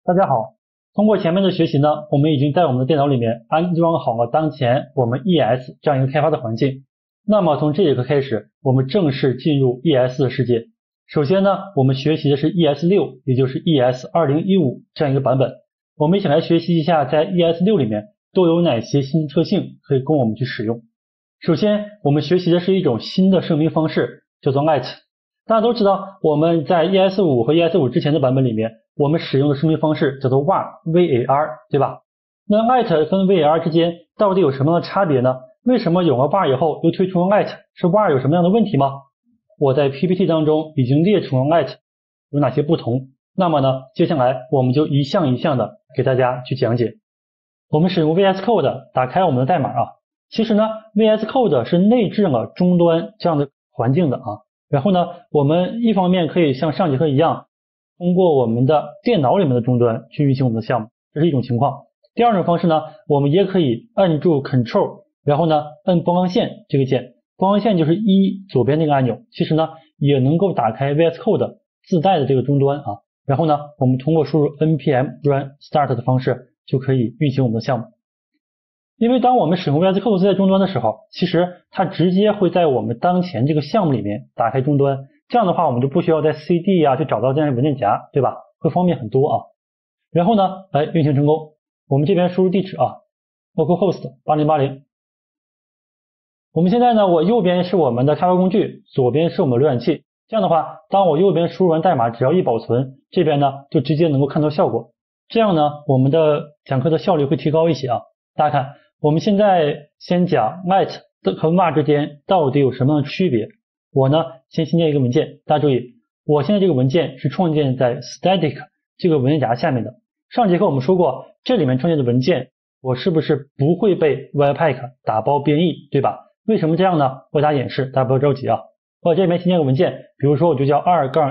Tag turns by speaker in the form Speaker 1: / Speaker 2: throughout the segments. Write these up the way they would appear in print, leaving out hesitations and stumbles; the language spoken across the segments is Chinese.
Speaker 1: 大家好，通过前面的学习呢，我们已经在我们的电脑里面安装好了当前我们 ES 这样一个开发的环境。那么从这节课开始，我们正式进入 ES 的世界。首先呢，我们学习的是 ES6， 也就是 ES 2015这样一个版本。我们一起来学习一下在 ES6 里面都有哪些新特性可以供我们去使用。首先，我们学习的是一种新的声明方式，叫做 let。大家都知道，我们在 ES5 和 ES5 之前的版本里面，我们使用的声明方式叫做 var， 对吧？那 let 跟 var 之间到底有什么样的差别呢？为什么有了 var 以后又推出了 let？ 是 var 有什么样的问题吗？我在 PPT 当中已经列出了 let 有哪些不同。那么呢，接下来我们就一项一项的给大家去讲解。我们使用 VS Code 打开我们的代码啊。其实呢 VS Code 是内置了终端这样的环境的啊。然后呢，我们一方面可以像上节课一样，通过我们的电脑里面的终端去运行我们的项目，这是一种情况。第二种方式呢，我们也可以按住 Ctrl， 然后呢按光光线这个键，光光线就是左边那个按钮，其实呢也能够打开 VS Code 自带的这个终端啊。然后呢，我们通过输入 npm run start 的方式就可以运行我们的项目。因为当我们使用 VS Code 自带终端的时候，其实它直接会在我们当前这个项目里面打开终端，这样的话我们就不需要在 CD 去找到这样的文件夹，对吧？会方便很多啊。然后呢，运行成功，我们这边输入地址啊 localhost 8080。我们现在呢，我右边是我们的开发工具，左边是我们的浏览器。这样的话，当我右边输入完代码，只要一保存，这边呢就直接能够看到效果。这样呢，我们的讲课的效率会提高一些啊。大家看，我们现在先讲 let 和 var 之间到底有什么样的区别。我呢先新建一个文件，大家注意，我现在这个文件是创建在 static 这个文件夹下面的。上节课我们说过，这里面创建的文件，我是不是不会被 webpack 打包编译，对吧？为什么这样呢？我给大家演示，大家不要着急啊。我这里面新建个文件，比如说我就叫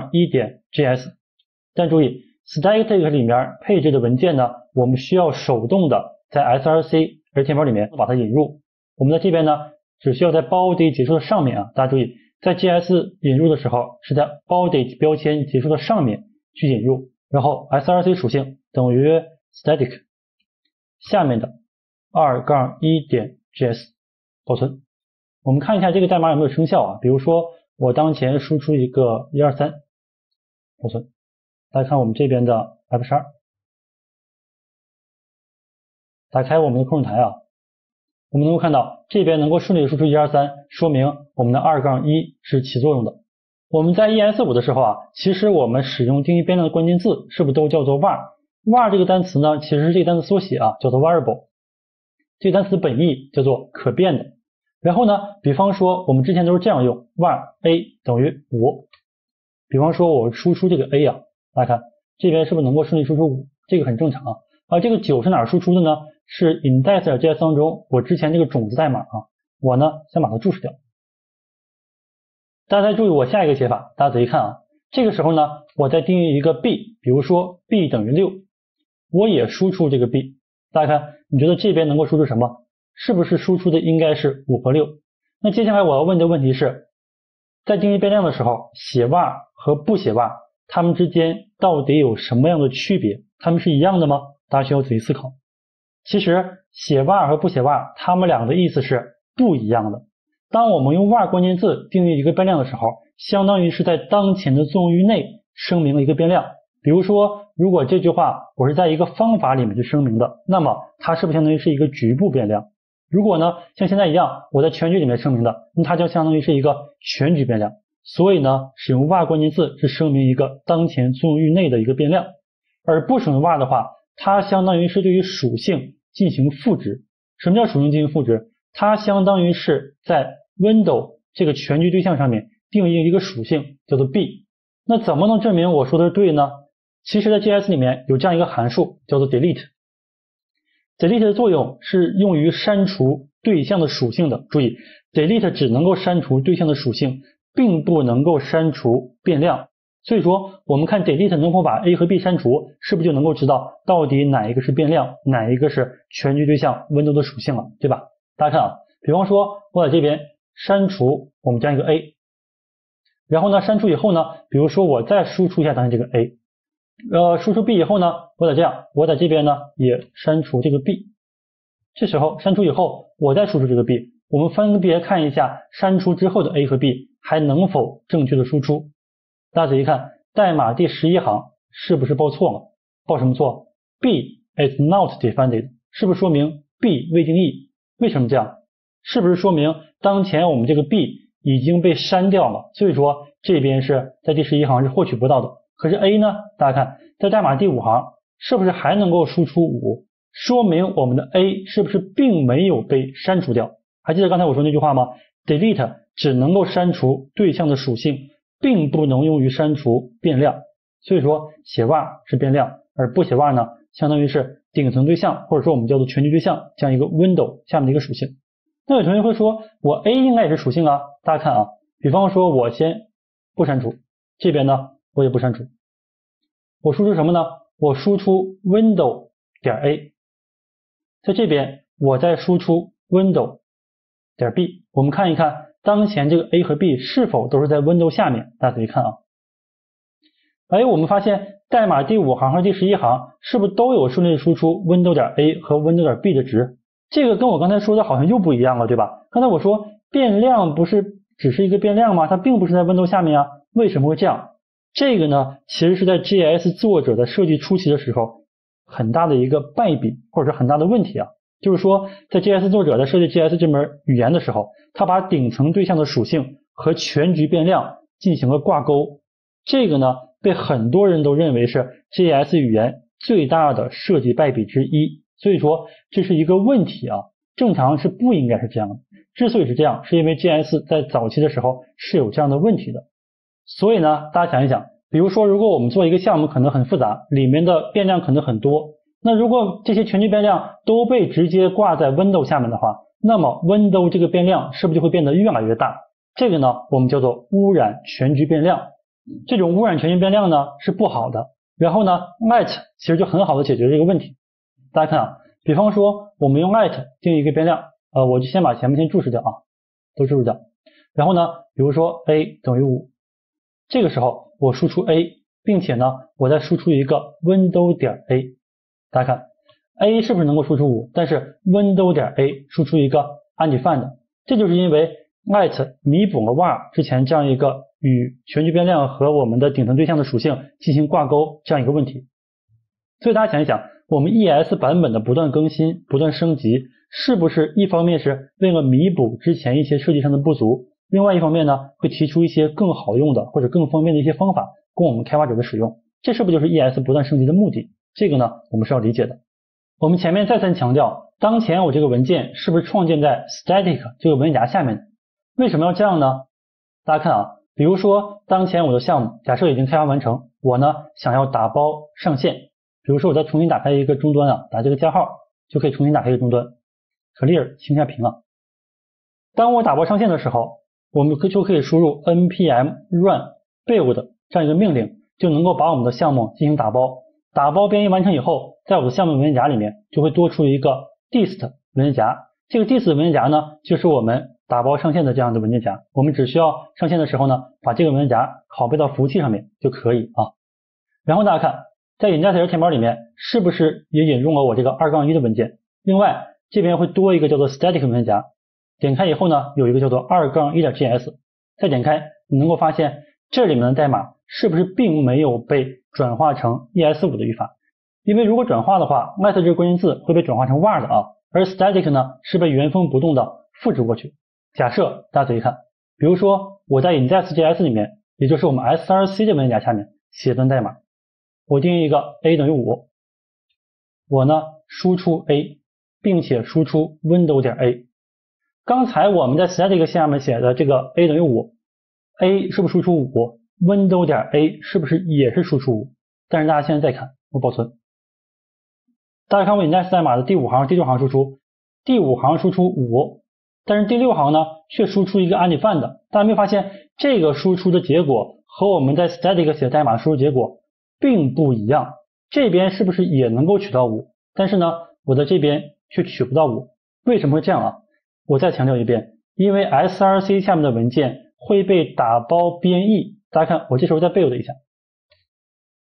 Speaker 1: 2-1.js。但注意 static 里面配置的文件呢，我们需要手动的在 src 列表里面把它引入。我们在这边呢，只需要在 body 结束的上面啊，大家注意，在 JS 引入的时候是在 body 标签结束的上面去引入，然后 src 属性等于 static 下面的 2-1.js 保存。我们看一下这个代码有没有生效啊？比如说我当前输出一个123，保存。大家看我们这边的 F12，打开我们的控制台啊，我们能够看到这边能够顺利输出123，说明我们的2-1是起作用的。我们在 ES5 的时候啊，其实我们使用定义变量的关键字是不是都叫做 var？var 这个单词呢，其实是这个单词缩写啊，叫做 variable。这个单词本意叫做可变的。然后呢，比方说我们之前都是这样用 var a 等于5。比方说我输出这个 a 啊，大家看这边是不是能够顺利输出5？这个很正常啊。这个9是哪儿输出的呢？是 index.js 当中我之前这个种子代码啊，我呢先把它注释掉。大家再注意我下一个写法，大家仔细看啊，这个时候呢，我再定义一个 b， 比如说 b 等于6，我也输出这个 b。大家看，你觉得这边能够输出什么？是不是输出的应该是5和6？那接下来我要问的问题是，在定义变量的时候，写 var 和不写 var， 它们之间到底有什么样的区别？它们是一样的吗？大家需要仔细思考。其实写 var 和不写 var， 它们俩的意思是不一样的。当我们用 var 关键字定义一个变量的时候，相当于是在当前的作用域内声明了一个变量。比如说，如果这句话我是在一个方法里面去声明的，那么它是不是相当于是一个局部变量？如果呢，像现在一样，我在全局里面声明的，那它就相当于是一个全局变量。所以呢，使用 var 关键字是声明一个当前作用域内的一个变量，而不使用 var 的话，它相当于是对于属性进行赋值。什么叫属性进行赋值？它相当于是在 window 这个全局对象上面定义一个属性叫做 b。那怎么能证明我说的是对呢？其实在 JS 里面有这样一个函数叫做 delete。delete 的作用是用于删除对象的属性的。注意 delete 只能够删除对象的属性，并不能够删除变量。所以说我们看 delete 能否把 a 和 b 删除，是不是就能够知道到底哪一个是变量，哪一个是全局对象 window 的属性了，对吧？大家看啊，比方说我在这边删除我们这样一个 a， 然后呢删除以后呢，比如说我再输出一下当前这个 a， 输出 b 以后呢，我在这边呢也删除这个 b。这时候删除以后，我再输出这个 b， 我们分别看一下删除之后的 a 和 b 还能否正确的输出。大家仔细看，代码第11行是不是报错了？报什么错 ？b is not defined， 是不是说明 b 未定义？为什么这样？是不是说明当前我们这个 b 已经被删掉了？所以说这边是在第11行是获取不到的。可是 a 呢？大家看，在代码第5行是不是还能够输出5？说明我们的 a 是不是并没有被删除掉？还记得刚才我说那句话吗？ delete 只能够删除对象的属性，并不能用于删除变量。所以说写 var 是变量，而不写 var 呢，相当于是顶层对象，或者说我们叫做全局对象这样一个 window 下面的一个属性。那有同学会说，我 a 应该也是属性啊。大家看啊，比方说我先不删除，这边呢我也不删除，我输出什么呢？我输出 window 点 a， 在这边我再输出 window 点 b， 我们看一看当前这个 a 和 b 是否都是在 window 下面。大家仔细看啊，我们发现代码第5行和第11行是不是都有顺利输出 window 点 a 和 window 点 b 的值？这个跟我刚才说的好像又不一样了，对吧？刚才我说变量不是只是一个变量吗？它并不是在 window 下面啊，为什么会这样？这个呢，其实是在 JS 作者的设计初期的时候很大的一个败笔，或者是很大的问题啊。就是说在 JS 作者在设计 JS 这门语言的时候，他把顶层对象的属性和全局变量进行了挂钩，这个呢被很多人都认为是 JS 语言最大的设计败笔之一。所以说这是一个问题啊，正常是不应该是这样的。之所以是这样，是因为 JS 在早期的时候是有这样的问题的。所以呢，大家想一想，比如说如果我们做一个项目可能很复杂，里面的变量可能很多，那如果这些全局变量都被直接挂在 window 下面的话，那么 window 这个变量是不是就会变得越来越大？这个呢我们叫做污染全局变量。这种污染全局变量呢是不好的。然后呢 let 其实就很好的解决这个问题。大家看啊，比方说我们用 let 定义一个变量，我就先把前面先注释掉啊，都注释掉。然后呢，比如说 a 等于5，这个时候我输出 a， 并且呢我再输出一个 window 点 a。 大家看 a 是不是能够输出5，但是 window 点 a 输出一个 undefined， 这就是因为 let 弥补了 var 之前这样一个与全局变量和我们的顶层对象的属性进行挂钩这样一个问题。所以大家想一想，我们 ES 版本的不断更新不断升级，是不是一方面是为了弥补之前一些设计上的不足，另外一方面呢会提出一些更好用的或者更方便的一些方法供我们开发者的使用，这是不是就是 ES 不断升级的目的？这个呢我们是要理解的。我们前面再三强调，当前我这个文件是不是创建在 static 这个文件夹下面？为什么要这样呢？大家看啊，比如说当前我的项目假设已经开发完成，我呢想要打包上线，比如说我再重新打开一个终端啊，打这个加号就可以重新打开一个终端 clear 清一下屏啊。当我打包上线的时候，我们就可以输入 npm run build 这样一个命令，就能够把我们的项目进行打包。打包编译完成以后，在我的项目文件夹里面就会多出一个 dist 文件夹，这个 dist 文件夹呢就是我们打包上线的这样的文件夹，我们只需要上线的时候呢把这个文件夹拷贝到服务器上面就可以啊。然后大家看在 inject 填包里面是不是也引用了我这个 2-1 的文件？另外这边会多一个叫做 static 文件夹，点开以后呢有一个叫做 2-1.js， 再点开你能够发现这里面的代码是不是并没有被转化成 ES5 的语法？因为如果转化的话 let 这个关键字会被转化成 var 的啊，而 static 呢是被原封不动的复制过去。假设大家仔细看，比如说我在 index.js 里面，也就是我们 src 的文件夹下面写段代码，我定义一个 a 等于5，我呢输出 a， 并且输出 window 点 a。 刚才我们在 static 下面写的这个 a 等于5， a 是不是输出5， window 点 a 是不是也是输出5？但是大家现在再看，我保存，大家看我 index 代码的第5行第6行输出，第5行输出5，但是第6行呢却输出一个 undefined， 大家没有发现这个输出的结果和我们在 static 写代码输出结果并不一样？这边是不是也能够取到5，但是呢我在这边却取不到5？为什么会这样啊？我再强调一遍，因为 src 下面的文件会被打包编译。大家看我这时候再 build 一下，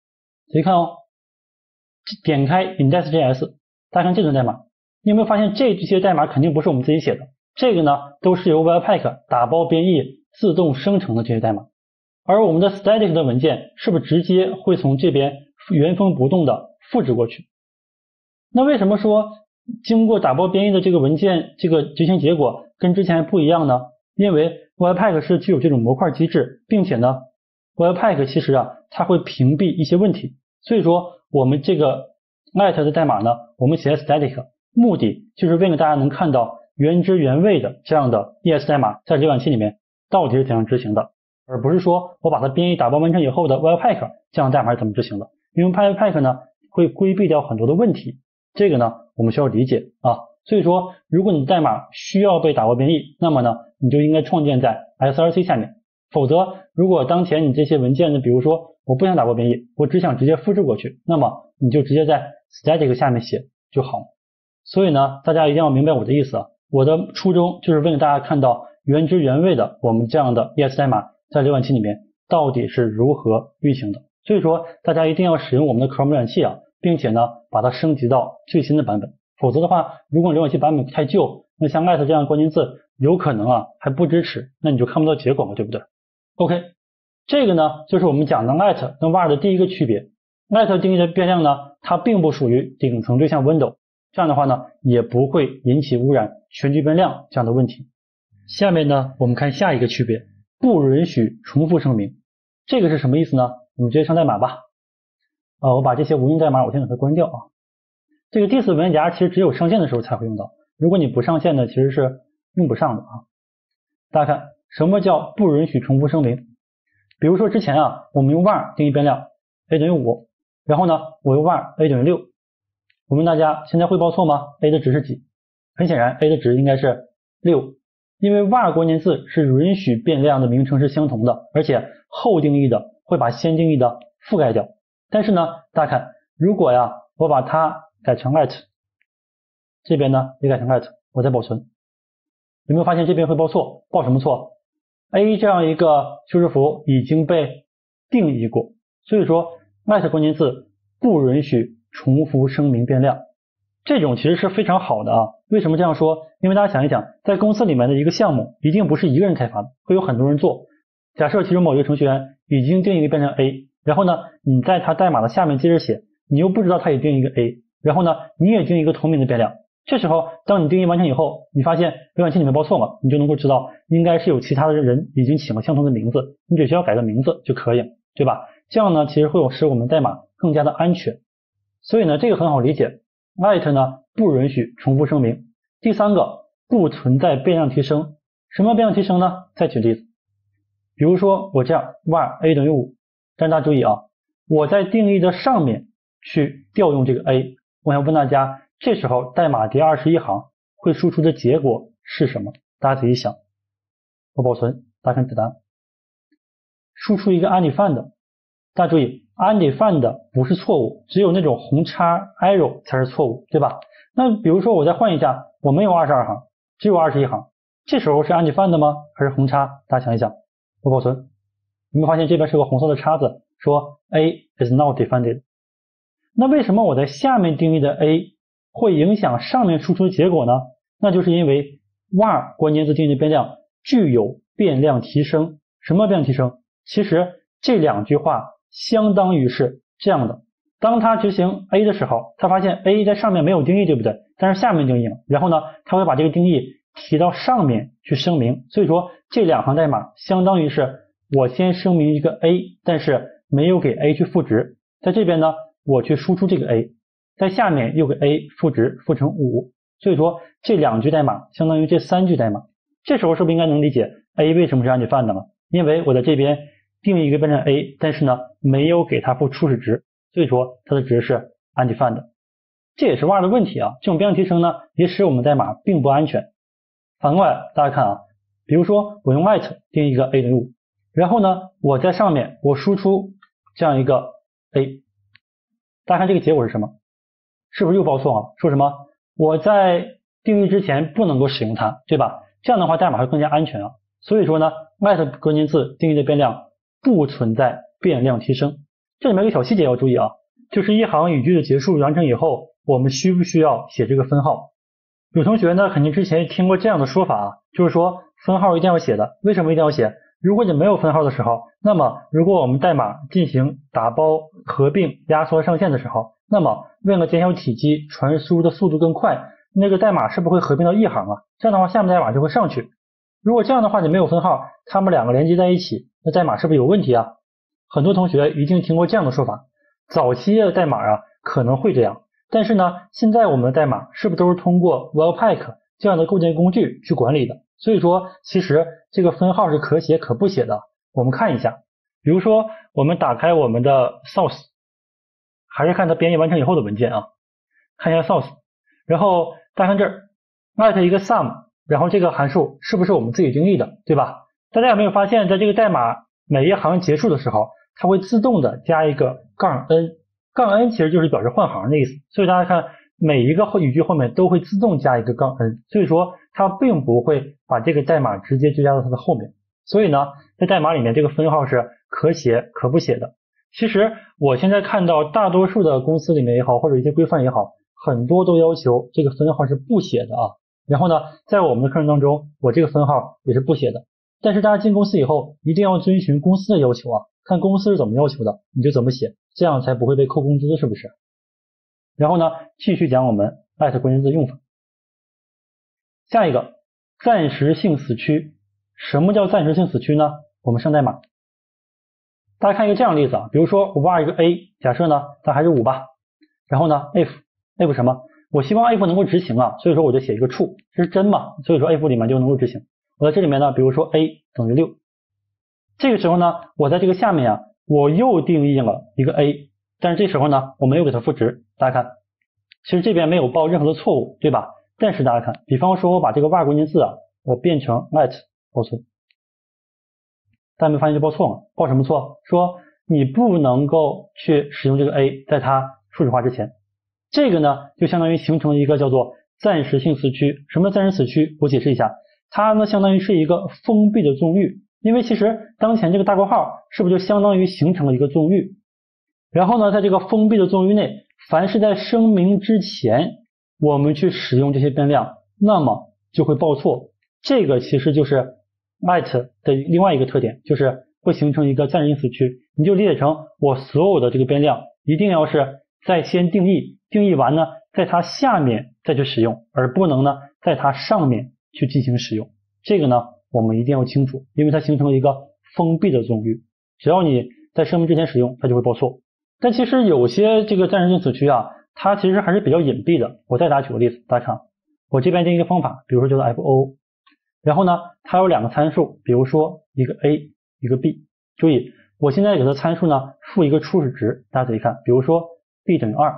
Speaker 1: 仔细看哦，点开 index.js， 大家看这段代码，你有没有发现这些代码肯定不是我们自己写的？这个呢都是由 Webpack 打包编译自动生成的这些代码，而我们的 static 的文件是不是直接会从这边原封不动的复制过去？那为什么说经过打包编译的这个文件这个执行结果跟之前不一样呢？因为 Webpack 是具有这种模块机制，并且呢 Webpack 其实它会屏蔽一些问题，所以说我们这个 let 的代码呢，我们写 static 目的就是为了大家能看到原汁原味的这样的 ES 代码在浏览器里面到底是怎样执行的，而不是说我把它编译打包完成以后的 Webpack 这样的代码是怎么执行的，因为 Webpack 呢会规避掉很多的问题，这个呢我们需要理解啊。所以说如果你的代码需要被打包编译，那么呢你就应该创建在 src 下面，否则如果当前你这些文件呢，比如说我不想打包编译，我只想直接复制过去，那么你就直接在 static 下面写就好。所以呢大家一定要明白我的意思啊，我的初衷就是为了大家看到原汁原味的我们这样的 ES 代码在浏览器里面到底是如何运行的。所以说大家一定要使用我们的 Chrome 浏览器并且呢把它升级到最新的版本，否则的话如果浏览器版本太旧，那像 let 这样的关键字有可能还不支持，那你就看不到结果嘛，对不对？ OK， 这个呢就是我们讲的 let 跟 var 的第一个区别。 let 定义的变量呢它并不属于顶层对象 window， 这样的话呢也不会引起污染全局变量这样的问题。下面呢我们看下一个区别，不允许重复声明。这个是什么意思呢？我们直接上代码吧。我把这些无用代码我先给它关掉这个 dis 文件夹其实只有上线的时候才会用到，如果你不上线呢其实是用不上的大家看什么叫不允许重复声明？比如说之前我们用 var 定义变量 a 等于5，然后呢我用 var a 等于6，我问大家现在会报错吗？ a 的值是几？很显然 a 的值应该是6，因为 var 关键字是允许变量的名称是相同的，而且后定义的会把先定义的覆盖掉。但是呢大家看，如果我把它改成 let， 这边呢也改成 let， 我再保存，有没有发现这边会报错？报什么错？ a 这样一个修饰符已经被定义过，所以说 let 关键字不允许重复声明变量。这种其实是非常好的为什么这样说？因为大家想一想，在公司里面的一个项目一定不是一个人开发的，会有很多人做。假设其中某一个程序员已经定义一个变量 a， 然后呢你在他代码的下面接着写，你又不知道他也定义一个 a， 然后呢你也定义一个同名的变量，这时候当你定义完成以后，你发现浏览器里面报错了，你就能够知道应该是有其他的人已经起了相同的名字，你只需要改个名字就可以，对吧？这样呢其实会使我们代码更加的安全。所以呢这个很好理解， let 呢不允许重复声明。第三个，不存在变量提升。什么变量提升呢？再举例子，比如说我这样 var a 等于5，但大家注意我在定义的上面去调用这个 a， 我想问大家这时候代码第21行会输出的结果是什么？大家仔细想，我保存，大家看答案，输出一个 undefined。 大家注意 undefined 不是错误，只有那种红叉 arrow 才是错误，对吧？那比如说我再换一下，我没有22行，只有21行，这时候是 undefined 吗？还是红叉？大家想一想，我保存，有没有发现这边是个红色的叉子，说 a is not defined。 那为什么我在下面定义的 a 会影响上面输出的结果呢？那就是因为 var 关键字定义的变量具有变量提升。什么变量提升？其实这两句话相当于是这样的，当他执行 a 的时候，他发现 a 在上面没有定义，对不对？但是下面定义了，然后呢他会把这个定义提到上面去声明，所以说这两行代码相当于是我先声明一个 a， 但是没有给 a 去赋值，在这边呢我去输出这个 a， 在下面又给 a 赋值赋成5，所以说这两句代码相当于这三句代码。这时候是不是应该能理解 a 为什么是 undefined 了？因为我在这边定义一个变量 a， 但是呢没有给它赋初始值，所以说它的值是 undefined。 这也是 var 的问题这种变量提升呢也使我们代码并不安全。反过来大家看比如说我用 let 定义一个 a 等于5，然后呢我在上面我输出这样一个 a， 大家看这个结果是什么？是不是又报错说什么我在定义之前不能够使用它，对吧？这样的话代码会更加安全所以说呢 let 关键字定义的变量不存在变量提升。这里面有个小细节要注意就是一行语句的结束完成以后，我们需不需要写这个分号？有同学呢肯定之前听过这样的说法啊，就是说分号一定要写的。为什么一定要写？如果你没有分号的时候，那么如果我们代码进行打包、合并、压缩上线的时候，那么为了减小体积，传输的速度更快，那个代码是不是会合并到一行啊？这样的话下面代码就会上去。如果这样的话你没有分号，它们两个连接在一起，那代码是不是有问题啊？很多同学一定听过这样的说法，早期的代码啊可能会这样，但是呢现在我们的代码是不是都是通过 Webpack 这样的构建工具去管理的？所以说其实这个分号是可写可不写的。我们看一下，比如说我们打开我们的 source， 还是看它编译完成以后的文件啊，看一下 source， 然后大家看这儿 write 一个 sum， 然后这个函数是不是我们自己定义的，对吧？大家有没有发现在这个代码每一行结束的时候，它会自动的加一个-n，杠 n 其实就是表示换行的意思，所以大家看每一个语句后面都会自动加一个-n， 所以说它并不会把这个代码直接就加到它的后面。所以呢在代码里面这个分号是可写可不写的。其实我现在看到大多数的公司里面也好，或者一些规范也好，很多都要求这个分号是不写的啊。然后呢在我们的课程当中，我这个分号也是不写的。但是大家进公司以后一定要遵循公司的要求啊，看公司是怎么要求的你就怎么写，这样才不会被扣工资，是不是？然后呢继续讲我们@关键字用法。下一个暂时性死区。什么叫暂时性死区呢？我们上代码，大家看一个这样的例子啊，比如说我挖一个 a， 假设呢它还是5吧，然后呢 if 什么？我希望 if 能够执行啊，所以说我就写一个 true， 这是真嘛，所以说 if 里面就能够执行。我在这里面呢，比如说 a 等于6，这个时候呢我在这个下面啊我又定义了一个 a， 但是这时候呢我没有给它赋值，大家看其实这边没有报任何的错误，对吧？但是大家看，比方说我把这个 var 关键字啊我变成 let 报错，大家没发现这报错吗？报什么错？说你不能够去使用这个 a 在它数值化之前，这个呢就相当于形成一个叫做暂时性死区。什么叫暂时死区？我解释一下，它呢相当于是一个封闭的纵域，因为其实当前这个大括号是不是就相当于形成了一个纵域，然后呢在这个封闭的纵域内，凡是在声明之前我们去使用这些变量，那么就会报错。这个其实就是let 的另外一个特点，就是会形成一个暂时性死区。你就理解成我所有的这个变量一定要是在先定义，定义完呢在它下面再去使用，而不能呢在它上面去进行使用。这个呢我们一定要清楚，因为它形成了一个封闭的纵域，只要你在声明之前使用它就会报错。但其实有些这个暂时性死区啊它其实还是比较隐蔽的。我再给大家举个例子，大家看我这边定一个方法，比如说叫做 fo，然后呢它有两个参数，比如说一个 a 一个 b， 注意我现在给它参数呢赋一个初始值，大家仔细看，比如说 b 等于2，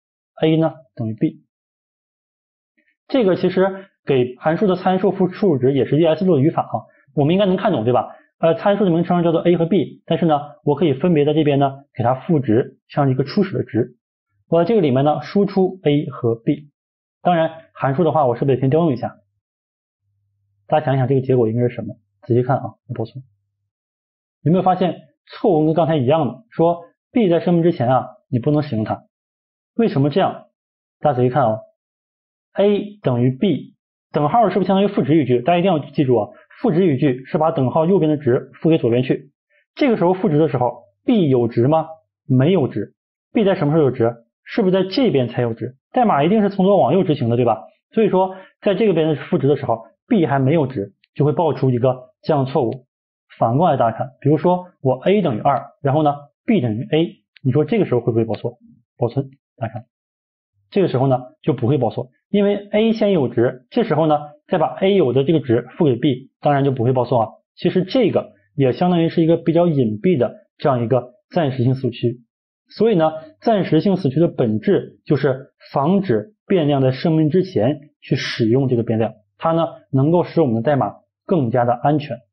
Speaker 1: a 呢等于 b， 这个其实给函数的参数赋初始值也是 ES 录的语法啊，我们应该能看懂对吧？参数的名称叫做 a 和 b， 但是呢我可以分别在这边呢给它赋值像一个初始的值，我在这个里面呢输出 a 和 b， 当然函数的话我是不是得先调用一下？大家想一想这个结果应该是什么？仔细看啊，我报错。有没有发现错误跟刚才一样的，说 b 在声明之前啊你不能使用它。为什么这样？大家仔细看啊 a 等于 b， 等号是不是相当于赋值语句？大家一定要记住啊，赋值语句是把等号右边的值赋给左边去。这个时候赋值的时候 b 有值吗？没有值。 b 在什么时候有值？是不是在这边才有值？代码一定是从左往右执行的对吧？所以说在这个边赋值的时候b 还没有值，就会报出一个这样的错误。反过来大家看，比如说我 a 等于2，然后呢 b 等于 a， 你说这个时候会不会报错？保存，大家看这个时候呢就不会报错，因为 a 先有值，这时候呢再把 a 有的这个值赋给 b， 当然就不会报错啊。其实这个也相当于是一个比较隐蔽的这样一个暂时性死区。所以呢暂时性死区的本质就是防止变量在声明之前去使用这个变量，它呢能够使我们的代码更加的安全。